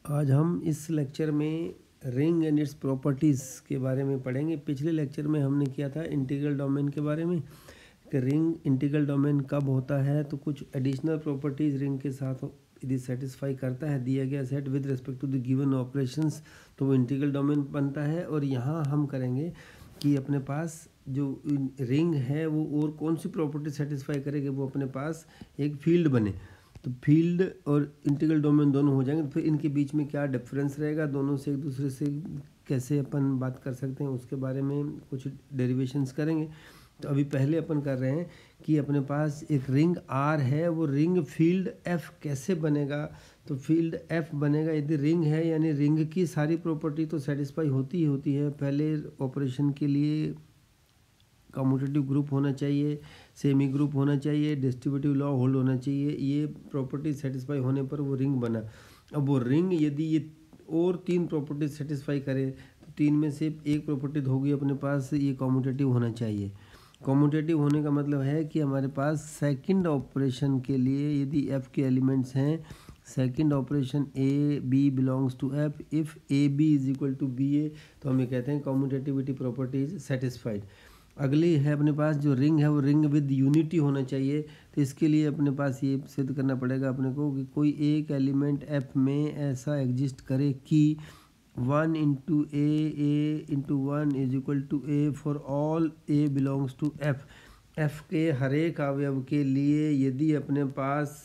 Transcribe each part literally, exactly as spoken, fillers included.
आज हम इस लेक्चर में रिंग एंड इट्स प्रॉपर्टीज़ के बारे में पढ़ेंगे। पिछले लेक्चर में हमने किया था इंटीग्रल डोमेन के बारे में कि रिंग इंटीग्रल डोमेन कब होता है, तो कुछ एडिशनल प्रॉपर्टीज़ रिंग के साथ यदि सेटिस्फाई करता है दिया गया set with respect to the given operations तो वो इंटीग्रल डोमेन बनता है। और यहाँ हम करेंगे कि अपने पास जो रिंग है वो और कौन सी प्रॉपर्टी सेटिस्फाई करेगी, वो अपने पास एक फील्ड बने। तो फील्ड और इंटीग्रल डोमेन दोनों हो जाएंगे, तो फिर इनके बीच में क्या डिफरेंस रहेगा, दोनों से एक दूसरे से कैसे अपन बात कर सकते हैं उसके बारे में कुछ डेरिवेशंस करेंगे। तो अभी पहले अपन कर रहे हैं कि अपने पास एक रिंग आर है, वो रिंग फील्ड एफ कैसे बनेगा। तो फील्ड एफ बनेगा यदि रिंग है, यानी रिंग की सारी प्रॉपर्टी तो सेटिस्फाई होती ही होती है। पहले ऑपरेशन के लिए कम्यूटेटिव ग्रुप होना चाहिए, सेमी ग्रुप होना चाहिए, डिस्ट्रीब्यूटिव लॉ होल्ड होना चाहिए, ये प्रॉपर्टी सेटिस्फाई होने पर वो रिंग बना। अब वो रिंग यदि ये और तीन प्रॉपर्टी सेटिस्फाई करे तो तीन में से एक प्रॉपर्टी होगी अपने पास, ये कम्यूटेटिव होना चाहिए। कम्यूटेटिव होने का मतलब है कि हमारे पास सेकंड ऑपरेशन के लिए यदि एफ के एलिमेंट्स हैं, second operation A B belongs to F, if A B is equal to B A, तो हम ये कहते हैं कम्यूटेटिविटी प्रॉपर्टी इज सेटिस्फाइड। अगली है अपने पास जो रिंग है वो रिंग विद यूनिटी होना चाहिए। तो इसके लिए अपने पास ये सिद्ध करना पड़ेगा अपने को कि कोई एक एलिमेंट एफ में ऐसा एग्जिस्ट करे कि one into A A into one is equal to A for all A belongs to F. F के हर एक अवयव के लिए यदि अपने पास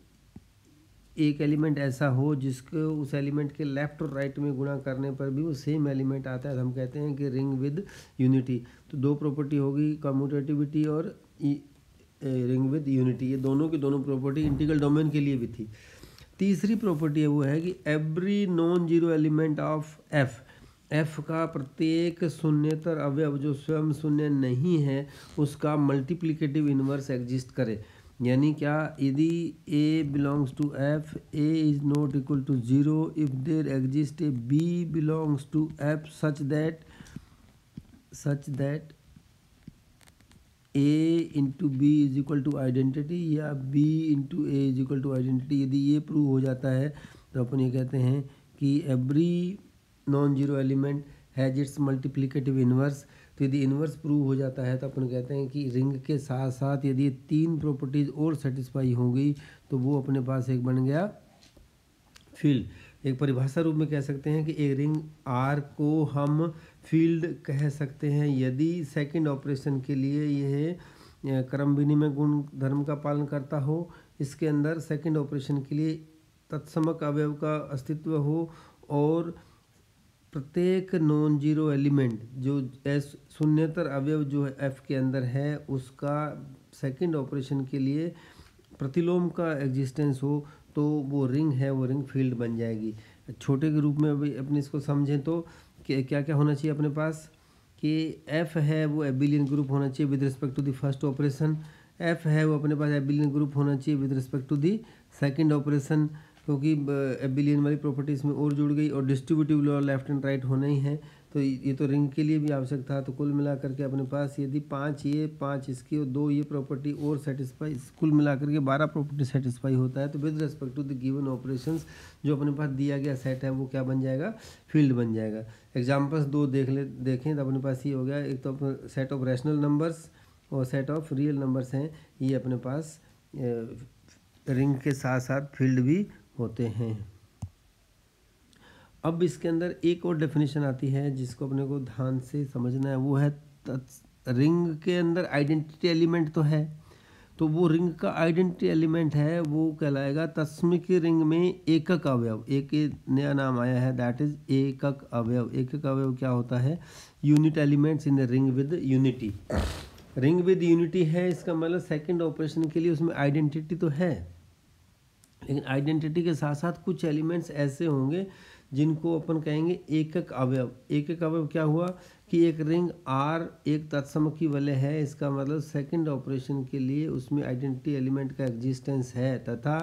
एक एलिमेंट ऐसा हो जिसको उस एलिमेंट के लेफ्ट और राइट में गुणा करने पर भी वो सेम एलिमेंट आता है, तो हम कहते हैं कि रिंग विद यूनिटी। तो दो प्रॉपर्टी होगी, कम्यूटेटिविटी और रिंग विद यूनिटी, ये दोनों की दोनों प्रॉपर्टी इंटीग्रल डोमेन के लिए भी थी। तीसरी प्रॉपर्टी है वो है कि every non zero element of F, F का प्रत्येक शून्येतर अवयव जो स्वयं शून्य नहीं है उसका मल्टीप्लिकेटिव इनवर्स एग्जिस्ट करे। यानी क्या, यदि a belongs to f, a is not equal to zero if there exist A b belongs to f such that such that a into B is equal to identity या b into A is equal to identity, यदि ये prove हो जाता है तो अपन ये कहते हैं कि every non zero element has its multiplicative inverse. तो यदि इन्वर्स प्रूव हो जाता है तो अपन कहते हैं कि रिंग के साथ साथ यदि तीन प्रॉपर्टीज़ और सेटिस्फाई होंगी तो वो अपने पास एक बन गया फील्ड। एक परिभाषा रूप में कह सकते हैं कि एक रिंग आर को हम फील्ड कह सकते हैं यदि सेकंड ऑपरेशन के लिए यह क्रम विनिमय गुण धर्म का पालन करता हो, इसके अंदर सेकंड ऑपरेशन के लिए तत्समक अवयव का अस्तित्व हो और प्रत्येक नॉन जीरो एलिमेंट जो एस शून्यतर अवयव जो है एफ के अंदर है उसका सेकंड ऑपरेशन के लिए प्रतिलोम का एग्जिस्टेंस हो, तो वो रिंग है वो रिंग फील्ड बन जाएगी। छोटे के रूप में अभी अपने इसको समझें तो क्या क्या होना चाहिए अपने पास कि एफ है वो एबिलियन ग्रुप होना चाहिए with respect to the first operation, F है वो अपने पास एबिलियन ग्रुप होना चाहिए with respect to the second operation, क्योंकि एबिलियन वाली प्रॉपर्टी इसमें और जुड़ गई, और distributive law left and right होना ही है। तो ये तो रिंग के लिए भी आवश्यक था। तो कुल मिला करके अपने पास यदि पाँच ये पाँच इसकी और दो ये प्रॉपर्टी और सेटिस्फाई, कुल मिला करके बारह प्रॉपर्टी सेटिस्फाई होता है, तो with respect to the given operations जो अपने पास दिया गया सेट है वो क्या बन जाएगा, फील्ड बन जाएगा। एग्जाम्पल्स दो देख ले देखें तो अपने पास ये हो गया, एक तो सेट ऑफ रैशनल नंबर्स और सेट ऑफ रियल नंबर्स हैं, ये अपने पास रिंग के साथ साथ फील्ड भी होते हैं। अब इसके अंदर एक और डेफिनेशन आती है जिसको अपने को ध्यान से समझना है, वो है रिंग के अंदर आइडेंटिटी एलिमेंट तो है, तो वो रिंग का आइडेंटिटी एलिमेंट है वो कहलाएगा तत्समिक रिंग में एकक अवयव। एक नया नाम आया है, दैट इज एकक अवयव। एकक अवयव क्या होता है, unit elements in ring with unity. Ring with unity है, इसका मतलब सेकेंड ऑपरेशन के लिए उसमें आइडेंटिटी तो है, लेकिन आइडेंटिटी के साथ साथ कुछ एलिमेंट्स ऐसे होंगे जिनको अपन कहेंगे एकक अवयव। एकक अवयव क्या हुआ कि एक रिंग आर एक तत्समकी वलय है, इसका मतलब सेकंड ऑपरेशन के लिए उसमें आइडेंटिटी एलिमेंट का एग्जिस्टेंस है तथा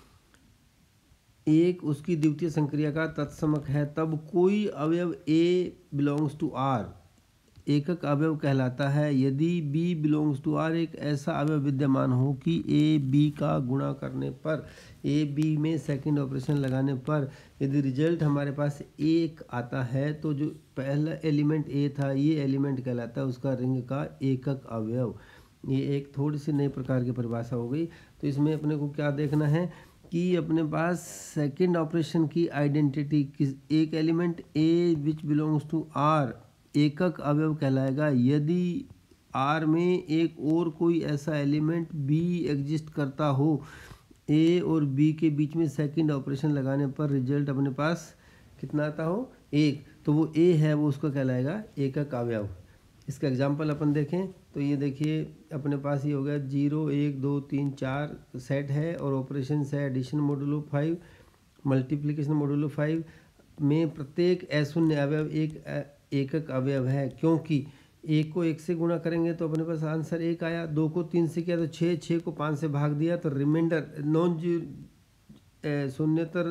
एक उसकी द्वितीय संक्रिया का तत्समक है, तब कोई अवयव ए बिलोंग्स टू आर, एकक अवयव कहलाता है यदि B बिलोंग्स टू R एक ऐसा अवयव विद्यमान हो कि A B का गुणा करने पर, A B में सेकंड ऑपरेशन लगाने पर यदि रिजल्ट हमारे पास एक आता है तो जो पहला एलिमेंट A था ये एलिमेंट कहलाता है उसका रिंग का एकक अवयव। ये एक थोड़ी सी नई प्रकार की परिभाषा हो गई। तो इसमें अपने को क्या देखना है कि अपने पास सेकंड ऑपरेशन की आइडेंटिटी किस एक element A which belongs to R एकक अवयव कहलाएगा यदि R में एक और कोई ऐसा एलिमेंट B एग्जिस्ट करता हो। A और B के बीच में सेकंड ऑपरेशन लगाने पर रिजल्ट अपने पास कितना आता हो, एक, तो वो A है वो उसका कहलाएगा एकक अवयव। इसका एग्जांपल अपन देखें तो ये देखिए अपने पास ये हो गया जीरो एक दो तीन चार सेट है और ऑपरेशन है addition modulo five, multiplication modulo five में प्रत्येक अशून्य अवयव एक एकक अवयव है क्योंकि एक को एक से गुणा करेंगे तो अपने पास आंसर एक आया, दो को तीन से किया तो छः, छः को पाँच से भाग दिया तो रिमाइंडर नॉन जीरो शून्यतर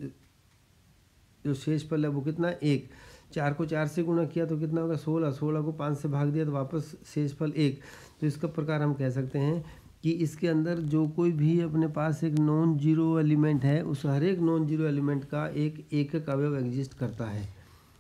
जो शेष फल है वो कितना, एक, चार को चार से गुणा किया तो कितना होगा सोलह, सोलह को पाँच से भाग दिया तो वापस शेष फल एक। तो इसका प्रकार हम कह सकते हैं कि इसके अंदर जो कोई भी अपने पास एक नॉन जीरो एलिमेंट है उस हर एक नॉन जीरो एलिमेंट का एक एकक अवयव एग्जिस्ट करता है,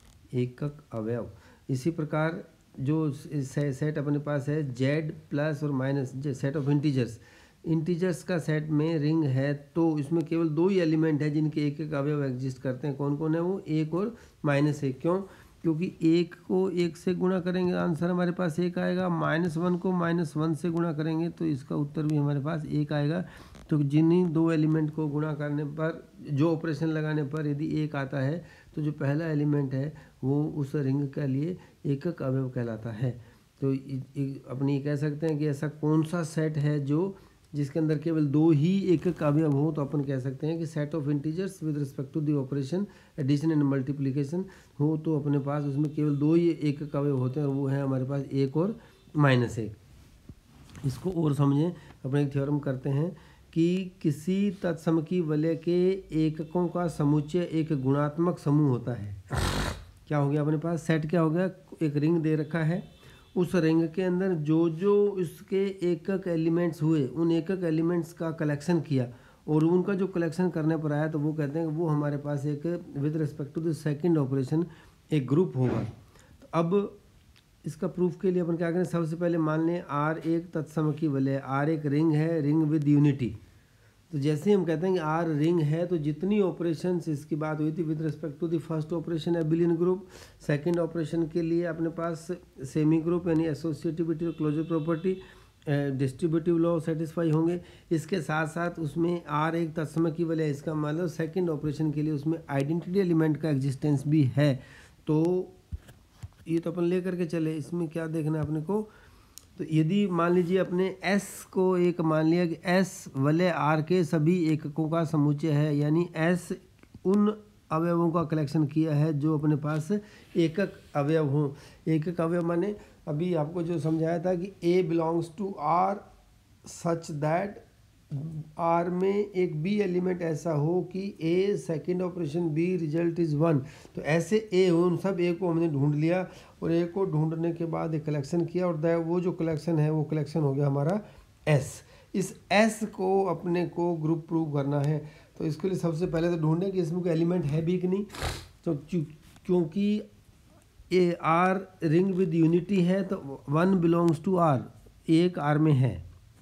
एकक अवयव। इसी प्रकार जो सेट अपने पास है जेड प्लस और minus set of integers, integers का सेट में रिंग है तो इसमें केवल दो ही एलिमेंट है जिनके एक एक अवयव एग्जिस्ट करते हैं। कौन कौन है वो, एक और माइनस एक। क्यों, क्योंकि एक को एक से गुणा करेंगे आंसर हमारे पास एक आएगा, माइनस वन को माइनस वन से गुणा करेंगे तो इसका उत्तर भी हमारे पास एक आएगा। तो जिन्हीं दो एलिमेंट को गुणा करने पर जो ऑपरेशन लगाने पर यदि एक आता है तो जो पहला एलिमेंट है वो उस रिंग के लिए एकक अवयव कहलाता है। तो अपनी कह सकते हैं कि ऐसा कौन सा सेट है जो जिसके अंदर केवल दो ही एकक अवयव हो, तो अपन कह सकते हैं कि set of integers with respect to the operation addition and multiplication हो तो अपने पास उसमें केवल दो ही एकक अवयव होते हैं और वो है हमारे पास एक और माइनस एक। इसको और समझें, अपने एक थ्योरम करते हैं कि किसी तत्समकी वलय के एककों का समुच्चय एक गुणात्मक समूह होता है। क्या हो गया अपने पास, सेट क्या हो गया, एक रिंग दे रखा है, उस रिंग के अंदर जो जो उसके एकक एलिमेंट्स हुए उन एकक एलिमेंट्स का कलेक्शन किया और उनका जो कलेक्शन करने पर आया तो वो कहते हैं कि वो हमारे पास एक with respect to the second operation एक ग्रुप होगा। तो अब इसका प्रूफ के लिए अपन क्या करें, सबसे पहले मान लें आर एक तत्समकी वलय, आर एक रिंग है, रिंग विद यूनिटी। तो जैसे हम कहते हैं कि आर रिंग है तो जितनी ऑपरेशंस इसकी बात हुई थी with respect to the first operation abelian group, second operation के लिए अपने पास सेमी ग्रुप यानी एसोसिएटिविटी और closure property distributive law satisfy होंगे। इसके साथ साथ उसमें आर एक तत्समकी वलय, इसका मतलब सेकंड ऑपरेशन के लिए उसमें आइडेंटिटी एलिमेंट का एग्जिस्टेंस भी है। तो ये तो अपन ले करके चले, इसमें क्या देखना है अपने को, तो यदि मान लीजिए अपने S को एक मान लिया कि S वलय R के सभी एककों का समुच्चय है, यानी S उन अवयवों का कलेक्शन किया है जो अपने पास एकक अवयव हों। एकक अवयव माने अभी आपको जो समझाया था कि A belongs to R such that R में एक B एलिमेंट ऐसा हो कि A second operation B result is one. तो ऐसे A हो, उन सब A को हमने ढूंढ लिया और A को ढूंढने के बाद एक कलेक्शन किया और वो जो कलेक्शन है वो कलेक्शन हो गया हमारा S। इस S को अपने को ग्रुप प्रूव करना है तो इसके लिए सबसे पहले तो ढूंढें कि इसमें कोई एलिमेंट है भी कि नहीं। तो क्योंकि A R ring with unity है तो वन बिलोंग्स टू R, एक R में है,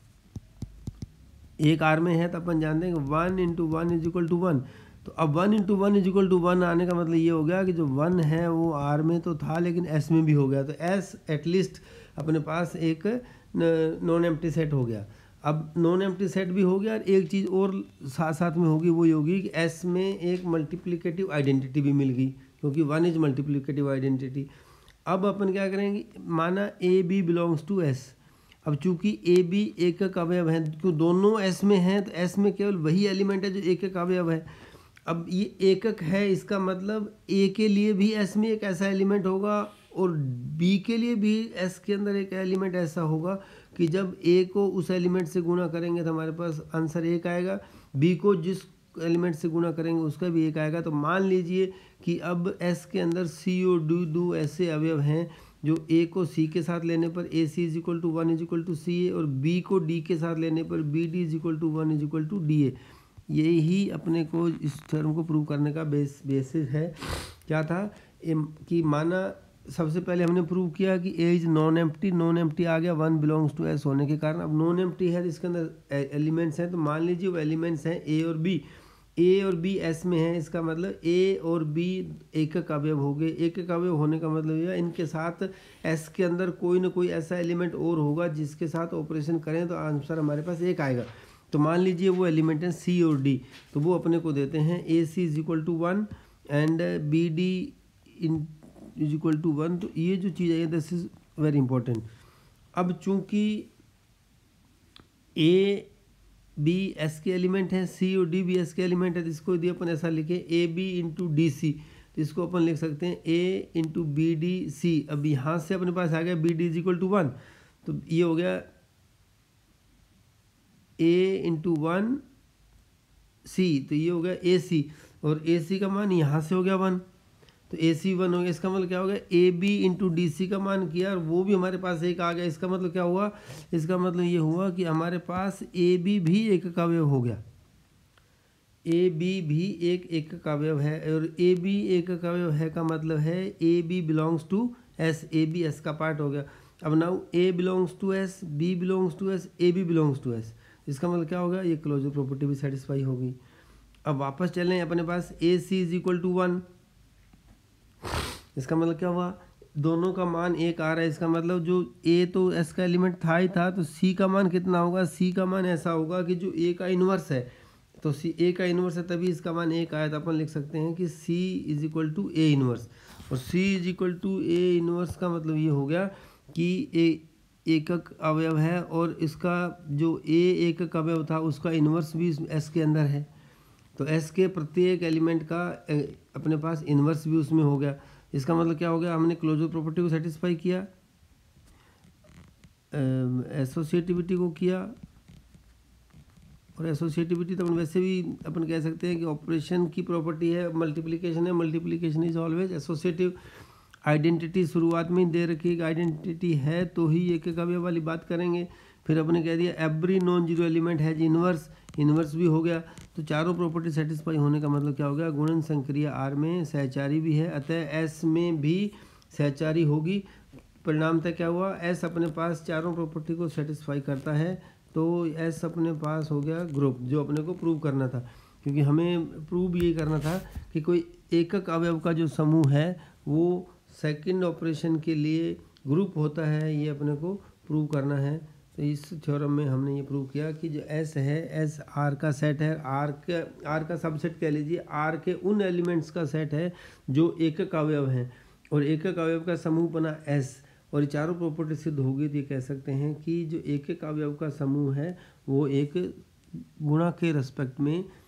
एक आर में है तो अपन जानते हैं कि one into one is equal to one. तो अब one into one is equal to one आने का मतलब ये हो गया कि जो वन है वो आर में तो था लेकिन एस में भी हो गया। तो एस एटलीस्ट अपने पास एक नॉन एम्प्टी सेट हो गया। अब नॉन एम्प्टी सेट भी हो गया और एक चीज़ और साथ साथ में होगी, वो ये होगी कि एस में एक मल्टीप्लिकेटिव आइडेंटिटी भी मिल गई क्योंकि वन इज मल्टीप्लिकेटिव आइडेंटिटी। अब अपन क्या करेंगे, माना A B belongs to S. अब चूंकि ए बी एकक अवयव है, क्यों दोनों एस में हैं तो एस में केवल वही एलिमेंट है जो एकक अवयव है। अब ये एकक है, इसका मतलब ए के लिए भी एस में एक ऐसा एलिमेंट होगा और बी के लिए भी एस के अंदर एक एलिमेंट ऐसा होगा कि जब ए को उस एलिमेंट से गुणा करेंगे तो हमारे पास आंसर एक आएगा, बी को जिस एलिमेंट से गुणा करेंगे उसका भी एक आएगा। तो मान लीजिए कि अब एस के अंदर सी ओ डी दो ऐसे अवयव हैं जो ए को सी के साथ लेने पर A C is equal to one is equal to C A, और बी को डी के साथ लेने पर B D is equal to one is equal to D A. यही अपने को इस थ्योरम को प्रूव करने का बेस बेसिस है। क्या था कि माना सबसे पहले हमने प्रूव किया कि A is non empty, non empty आ गया वन बिलोंग्स टू एस होने के कारण। अब नॉन एम्प्टी है तो इसके अंदर एलिमेंट्स हैं, तो मान लीजिए वो एलिमेंट्स हैं ए और बी, ए और बी एस में है, इसका मतलब ए और बी एकक अवयव हो गए। एकक अवयव होने का मतलब यह इनके साथ एस के अंदर कोई ना कोई ऐसा एलिमेंट और होगा जिसके साथ ऑपरेशन करें तो आंसर हमारे पास एक आएगा। तो मान लीजिए वो एलिमेंट हैं सी और डी, तो वो अपने को देते हैं A C is equal to one and B D in is equal to one. तो ये जो चीज़ है दिस इज वेरी इंपॉर्टेंट। अब चूंकि ए बी एस के एलिमेंट हैं, सी और डी बी एस के एलिमेंट है, तो इसको यदि अपन ऐसा लिखें A B into D C, तो इसको अपन लिख सकते हैं A into B D C. अब यहाँ से अपने पास आ गया B D is equal to one, तो ये हो गया ए इंटू वन सी, तो ये हो गया ए सी, और ए सी का मान यहाँ से हो गया वन, तो ए सी वन हो गया। इसका मतलब क्या हो गया A B into D C का मान किया और वो भी हमारे पास एक आ गया। इसका मतलब क्या हुआ, इसका मतलब ये हुआ कि हमारे पास ए बी भी एक अवयव हो गया, ए बी भी एक एक अवयव है, और ए बी एक अवयव है का मतलब है A B belongs to S, A B S का पार्ट हो गया। अब now A belongs to S, B belongs to S, A B belongs to S, इसका मतलब क्या होगा, ये क्लोजर प्रॉपर्टी भी सेटिस्फाई होगी। अब वापस चलें अपने पास A C is equal to one, इसका मतलब क्या हुआ, दोनों का मान एक आ रहा है। इसका मतलब जो ए तो एस का एलिमेंट था ही था, तो सी का मान कितना होगा, सी का मान ऐसा होगा कि जो ए का इन्वर्स है, तो सी ए का इन्वर्स है तभी इसका मान एक आया। तो अपन लिख सकते हैं कि C is equal to A inverse, और C is equal to A inverse का मतलब ये हो गया कि ए एकक अवयव है और इसका जो ए एकक अवयव था उसका इन्वर्स भी एस के अंदर है, तो एस के प्रत्येक एलिमेंट का अपने पास इन्वर्स भी उसमें हो गया। इसका मतलब क्या हो गया, हमने क्लोजर प्रॉपर्टी को सेटिस्फाई किया, एसोसिएटिविटी को किया, और एसोसिएटिविटी तो अपन वैसे भी अपन कह सकते हैं कि ऑपरेशन की प्रॉपर्टी है, मल्टीप्लिकेशन है, multiplication is always associative. Identity शुरुआत में ही दे रखी है, आइडेंटिटी है तो ही एक एक अवयव वाली बात करेंगे। फिर अपने कह दिया every non zero element has inverse, inverse भी हो गया। तो चारों प्रॉपर्टी सेटिस्फाई होने का मतलब क्या हो गया, गुणन संक्रिया आर में सहचारी भी है, अतः एस में भी सहचारी होगी। परिणामतः क्या हुआ, एस अपने पास चारों प्रॉपर्टी को सेटिस्फाई करता है, तो एस अपने पास हो गया ग्रुप, जो अपने को प्रूव करना था। क्योंकि हमें प्रूव ये करना था कि कोई एकक अवयव का जो समूह है वो सेकंड ऑपरेशन के लिए ग्रुप होता है, ये अपने को प्रूव करना है। तो इस थ्योरम में हमने ये प्रूव किया कि जो एस है, एस आर का सेट है, आर के आर का सबसेट कह लीजिए, आर के उन एलिमेंट्स का सेट है जो एकक अवयव हैं, और एकक अवयव का समूह बना एस, और ये चारों प्रॉपर्टी सिद्ध होगी तो ये कह सकते हैं कि जो एकक अवयव का समूह है वो एक गुणा के रेस्पेक्ट में